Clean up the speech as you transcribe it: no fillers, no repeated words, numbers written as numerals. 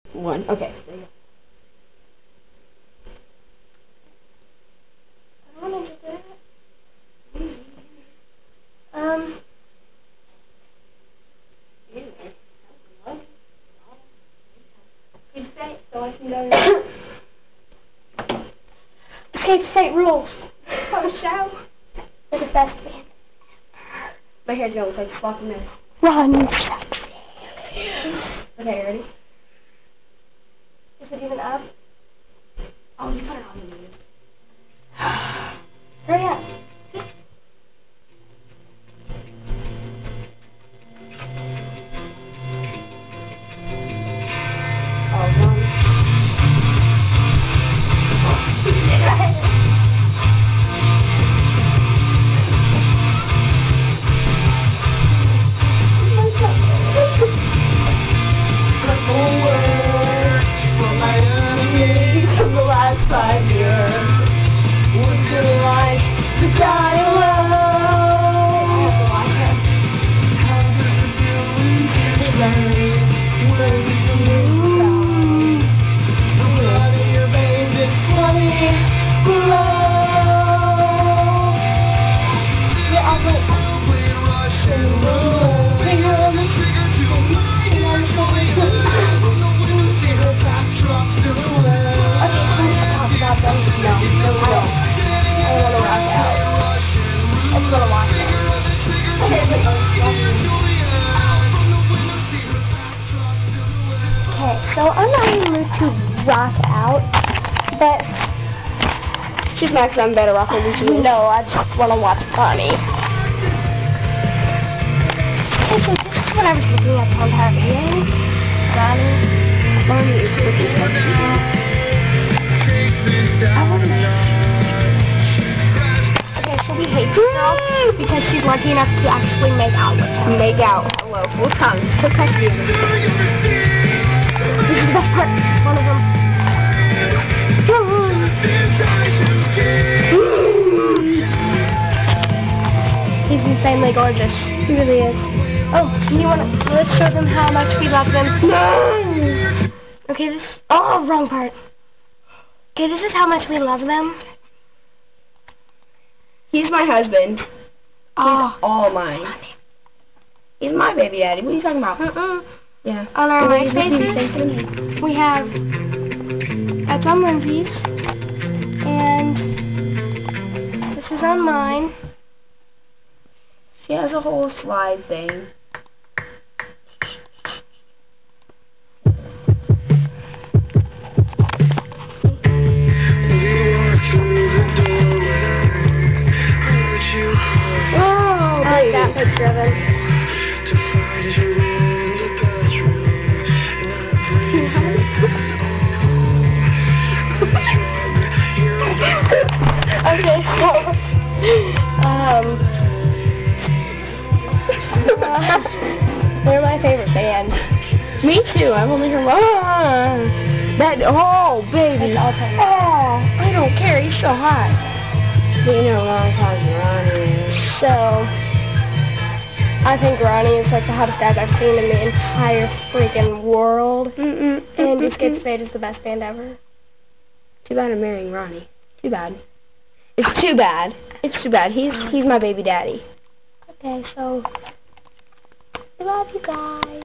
1. Okay. There you go. I don't want to do that. You say it so I can go to Escape State rules. Oh, show. They're the best band. My hair's going to look like a fucking mess. Run. Okay, ready? Is it even up? Oh, you put it on the news. Hurry up. Oh, run. So I'm not in the mood to rock out, but She's mad because I'm better rocker than she is. no, I just want to watch Bonnie. Actually, this is what I was looking at the whole entire video. Bonnie is freaking sexy. Okay, so we hate this girl because she's lucky enough to actually make out with him. Make out. Hello, full tongue. So sexy. This is the best part. One of them. He's insanely gorgeous. He really is. Oh, you want to, let's show them how much we love them. No! Okay, this, oh, wrong part. Okay, this is how much we love them. He's my husband. Oh. He's all mine. He's my baby daddy. What are you talking about? Yeah. On our life faces, we have, that's on Lindsay's, and this is on mine. She has a whole slide thing. Oh, I like that picture of him. Okay, so, they're my favorite band. Me too. I've only heard that. Oh, baby. Oh, I don't care. He's so hot. But you know, Ron calls Ronnie. So, I think Ronnie is like the hottest guy I've seen in the entire freaking world. And Escape State is the best band ever. Too bad I'm marrying Ronnie. Too bad. It's too bad. It's too bad. He's my baby daddy. Okay, so, I love you guys.